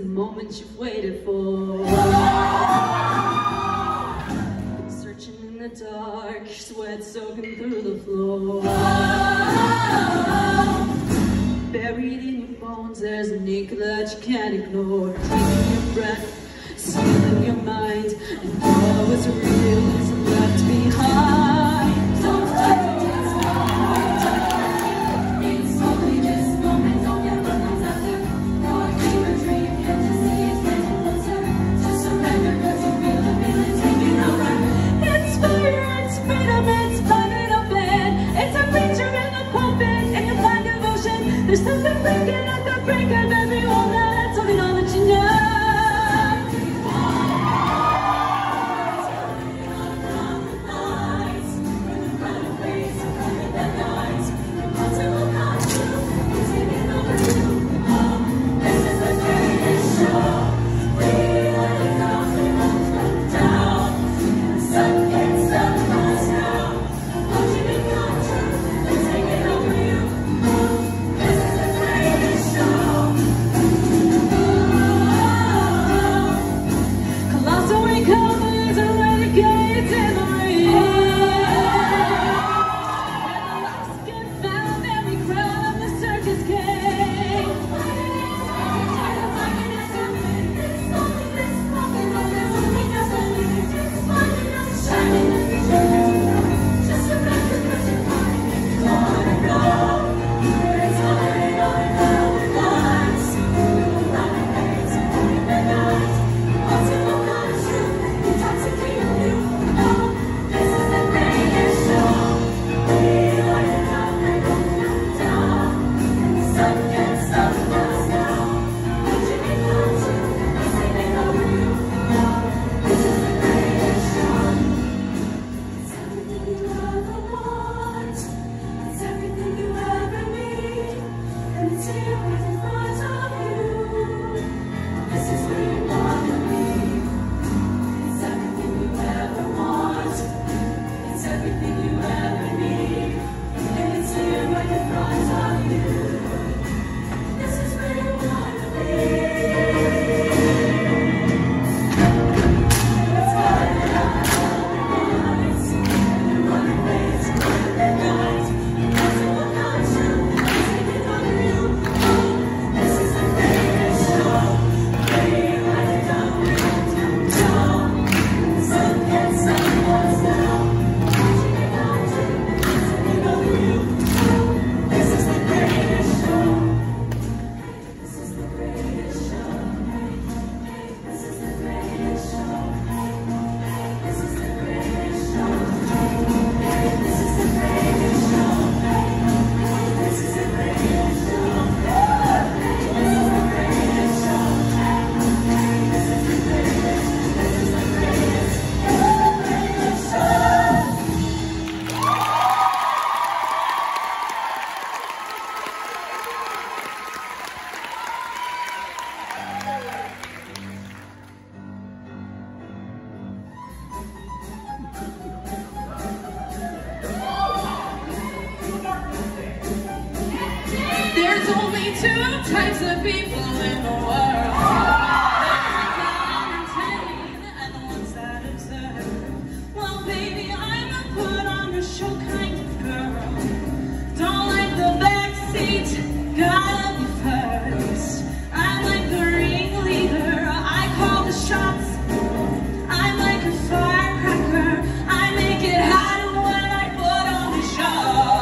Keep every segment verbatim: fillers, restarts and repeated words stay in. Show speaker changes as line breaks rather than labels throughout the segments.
moment you've waited for. Searching in the dark, sweat soaking through the floor. Buried in your bones, there's an ink that you can't ignore. Taking your breath, sealing your mind, and all was real is left behind. Don't stop. There's something breaking at the break of every wall that's holding on that you know.
There's only two types of people in the world. And the ones that observe. Well, baby, I'm a put on a show kind of girl. Don't like the back seat, gotta be first. I'm like the ringleader, I call the shots. I'm like a firecracker, I make it hot when I put on the show.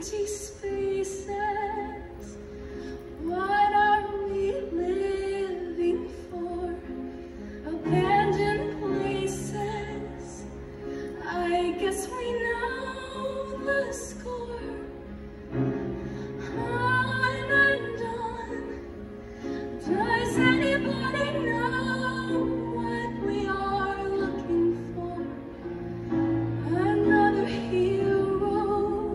empty spaces. What are we living for? Abandoned places. I guess we know the score. On and on. Does anybody know what we are looking for? Another hero,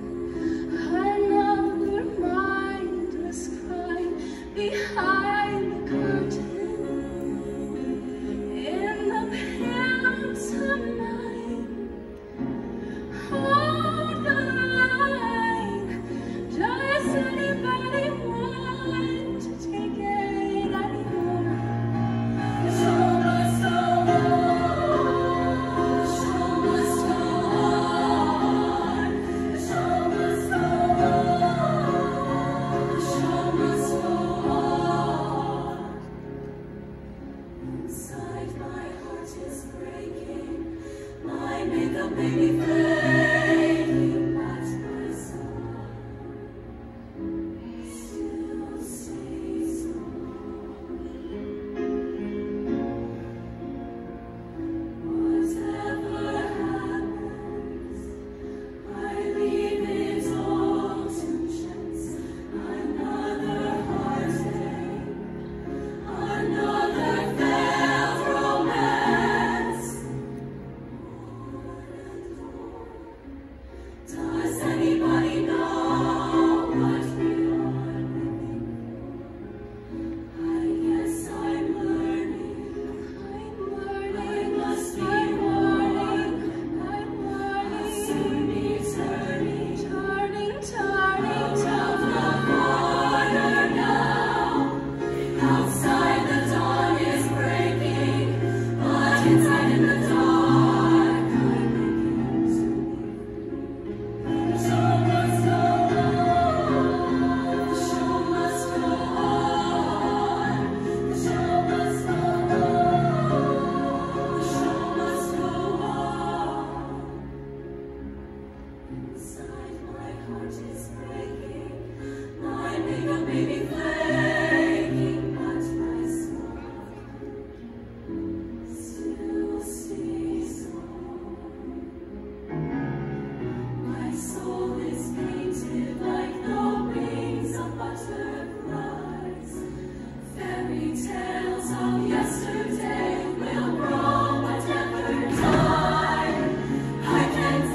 another mindless crime behind the curtain. In the pantomime, hold the line. Does anybody want to take it anymore? The show must go on. The show must go on. The show must go on. The show must go on. Inside my heart is breaking. My makeup made me flaking, but my soul still stays on. Whatever happens, I leave it all to chance. Another heartache, another failed romance. Does anybody know what we are living for? I guess I'm learning. I'm learning. I must be learning. I'm learning. I'll soon be turning, turning, turning out of the corner now. Outside the dawn is breaking, but inside in the dark I begin to be. The show must go on. The show must go on. The show must go on. The show must go on. Inside my heart is breaking. My makeup may be flaking, but my soul still stays on. My soul is painted like the wings of butterflies. Fairy tales of yesterday will grow but never die. I can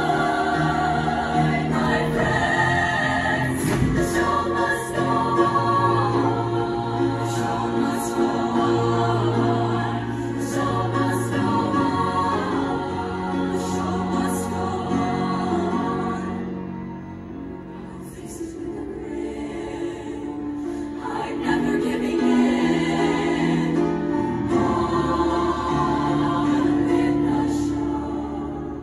fly, my friends. The show must go on. The show must go on. The show must go on. The show must go on. I'll face it with a grin. I'm never giving in. On with the show.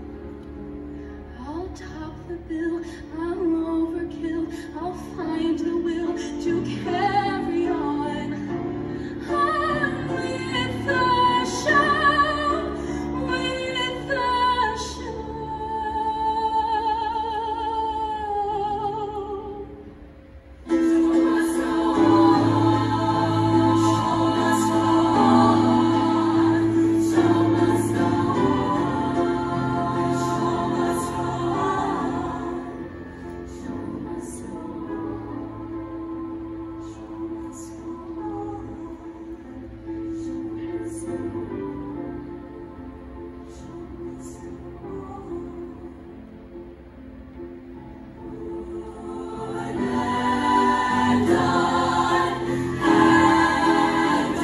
I'll top the bill. I'll overkill. I'll find the will to carry on. On with the show. With the show. The show must go on. The show must go on. The show must go on. The show must go on. The show must go on. The show must go on. The show must go on. The show must go on. And on and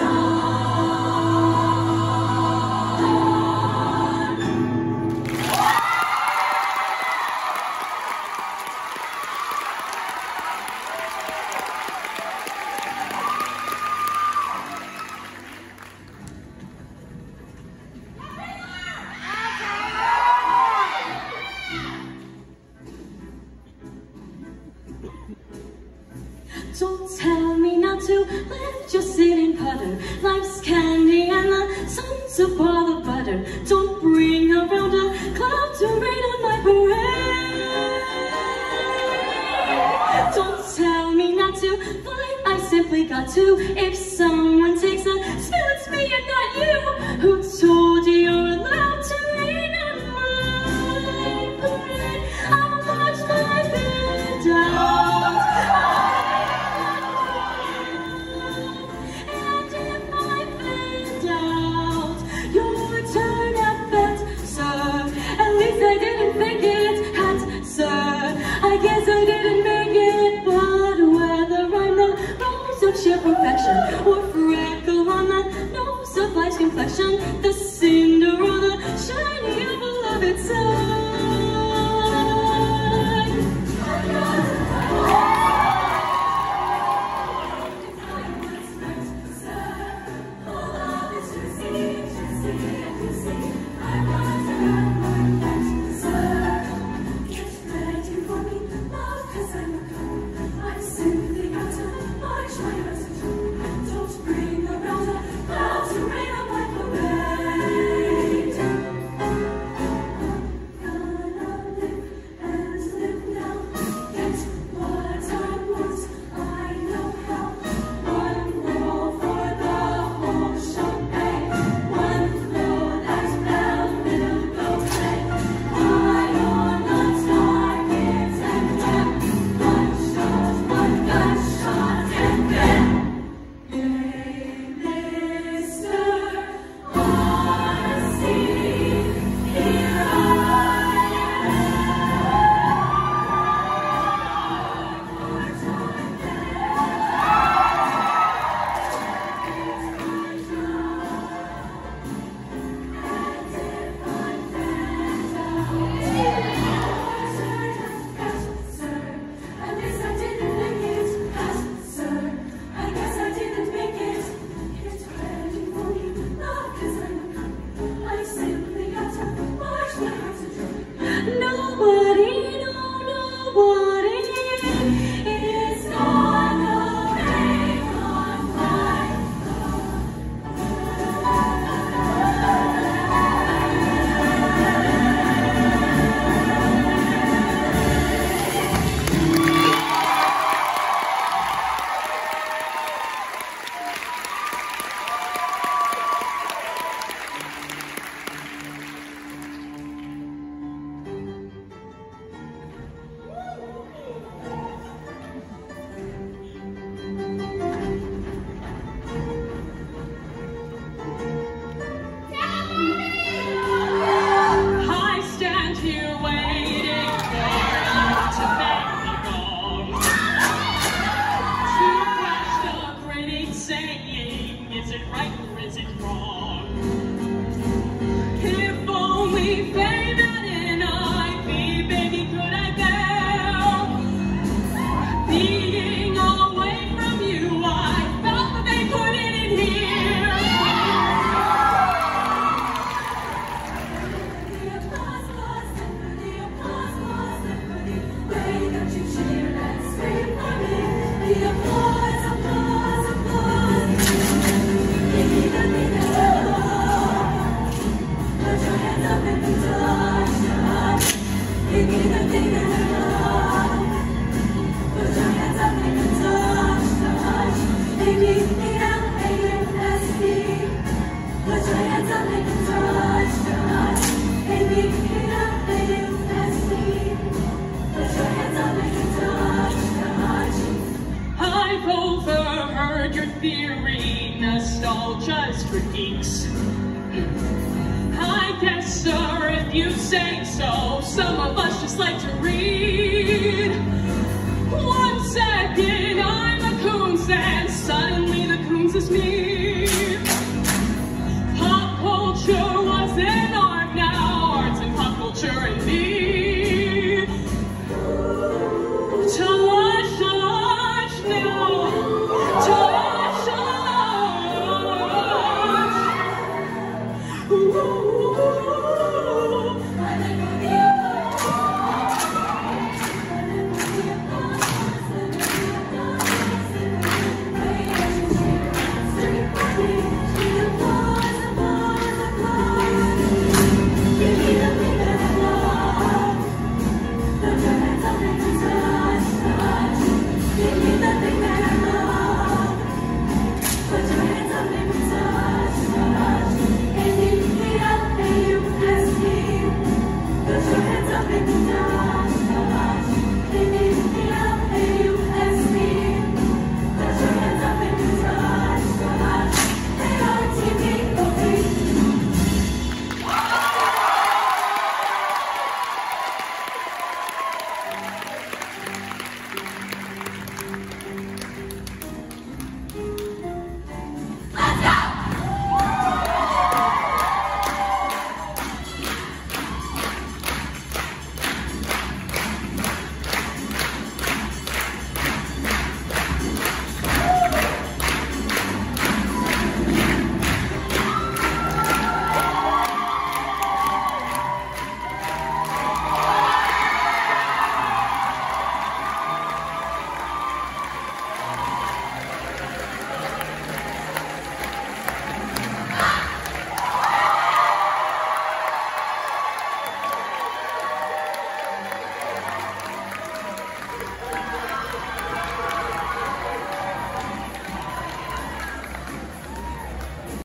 on. Don't tell me not to live, just sit and putter. Life's candy and the sun's a ball of butter. Don't bring around a cloud to rain on my parade.
allowed to. If someone takes a spill, it's me and not you. Who told you you're allowed to rain on my parade? I'll watch my bed out. And if I bend out, your turn at that, sir. At least I didn't think it had, sir. I guess I didn't make it, but whether I'm the rose of sheer perfection or freckle on the nose of life's complexion, the Cinderella shiny of beloved sun.
Nostalgia's for geeks. I guess, sir, if you say so, some of us just like to read. One second, I'm a coons, and suddenly the coons is me. Pop culture was an art, now art's and pop culture and me. Touch, touch, now. Touch, touch. Make me know.